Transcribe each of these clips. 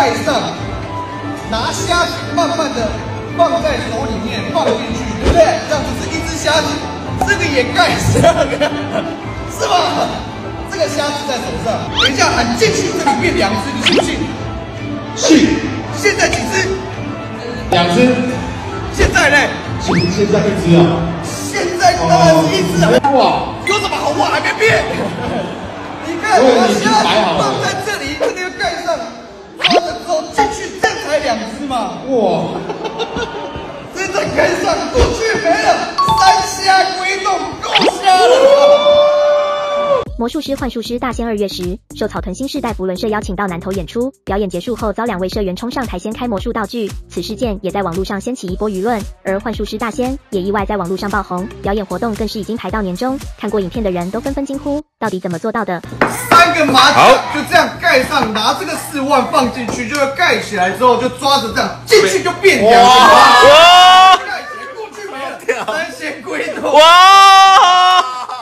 盖上，拿虾子慢慢的放在手里面放进去，对不对？这样子是一只虾子，这个也盖上，是吧？这个虾子在手上，等一下喊进去，这里变2只，你信不信？ 信。 现在几只 ？2只。 现在呢？ 现在1只啊。 现在当然是1只啊。 哇！ 有什么好话还没变？你看，把虾子放在这里，这个要盖上，抓着之后进去，这才2只嘛。哇！现在盖上，过去没了，3虾归洞，够虾了。 魔术师幻术师大仙2月10，受草屯新世代福伦社邀请到南投演出，表演结束后遭2位社员冲上台掀开魔术道具，此事件也在网络上掀起一波舆论，而幻术师大仙也意外在网络上爆红，表演活动更是已经排到年终，看过影片的人都纷纷惊呼，到底怎么做到的 ？3个麻将就这样盖上，拿这个4万放进去，就要盖起来之后就抓着这样进去就变2个。哇！盖起来过去没了，3仙归洞。哇！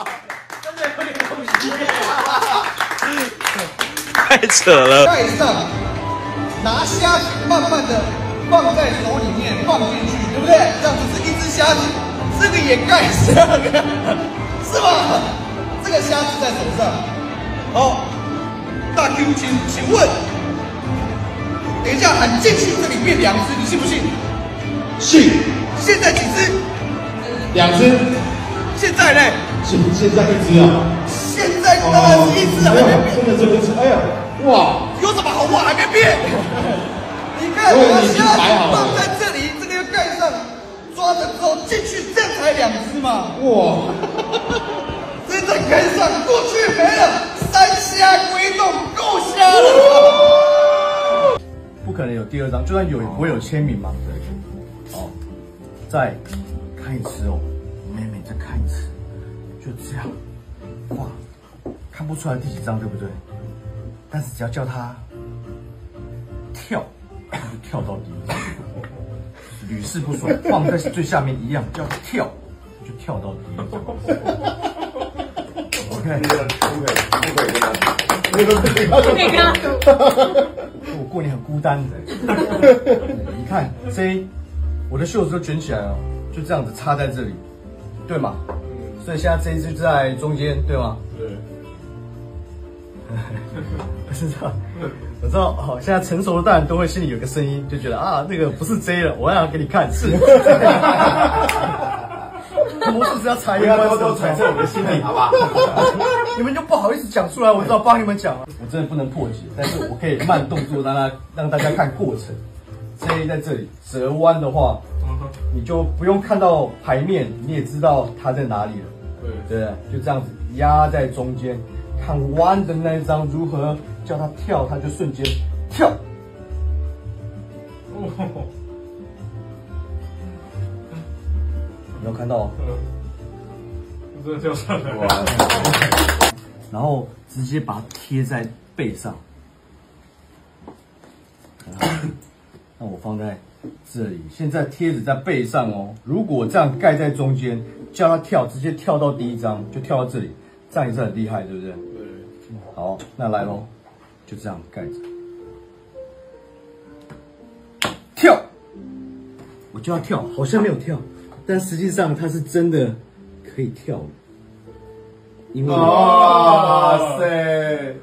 太扯了！ 盖上，拿虾子慢慢的放在手里面放进去，对不对？这样子是一只虾子，这个也盖上，是吧？这个虾子在手上。好，大 Q， 请问，等一下喊进去，这里变2只，你信不信？ 信。 现在几只 ？2只。现在呢？现在1只啊。 现在当然是1只啊，还没变。 真的这个是，哎呀，哇！ 有什么好话还没变？你看，把虾子放在这里，这个要盖上，抓着之后进去，这才2只嘛。哇！现在盖上，过去没了，3虾归洞，够虾了。 不可能有第2张，就算有，也不会有签名嘛。对。哦，再看一次哦，妹妹再看一次，就这样。哇，看不出来第几张，对不对？但是只要叫他跳，他就跳到第1张，屡试不爽。放在最下面一样，叫他跳，就跳到第1张。OK， 不可以跟他。我过年很孤单的。你看我的袖子都卷起来了，就这样子插在这里，对吗？所以现在这一只就在中间，对吗？对。我知道，好，现在成熟的大人都会心里有个声音，就觉得啊，那个不是 J 了，我要给你看，是。魔术师要察言观色，揣测我的心理，好吧？你们就不好意思讲出来，我知道帮你们讲了。我真的不能破解，但是我可以慢动作让大家看过程。J 在这里折弯的话，你就不用看到牌面，你也知道它在哪里了。对，就这样子压在中间，看弯的那一张如何叫它跳，它就瞬间跳。有没有看到？ 真的跳上来了。 然后直接把它贴在背上。那我放在这里，现在贴纸在背上哦。如果这样盖在中间，叫它跳，直接跳到第1张，就跳到这里，这样也是很厉害，对不对？对。好，那来咯，就这样盖着，跳，我就要跳，好像没有跳，但实际上它是真的可以跳的，因为哇塞！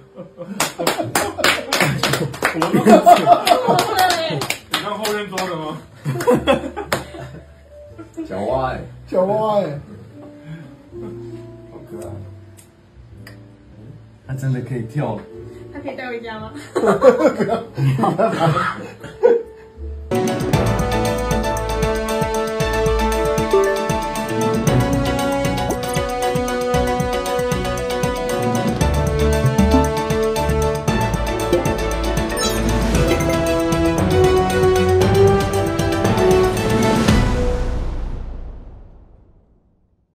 你看后面抓的吗？ 脚蛙哎，好可爱。 它真的可以跳。 他可以带回家吗？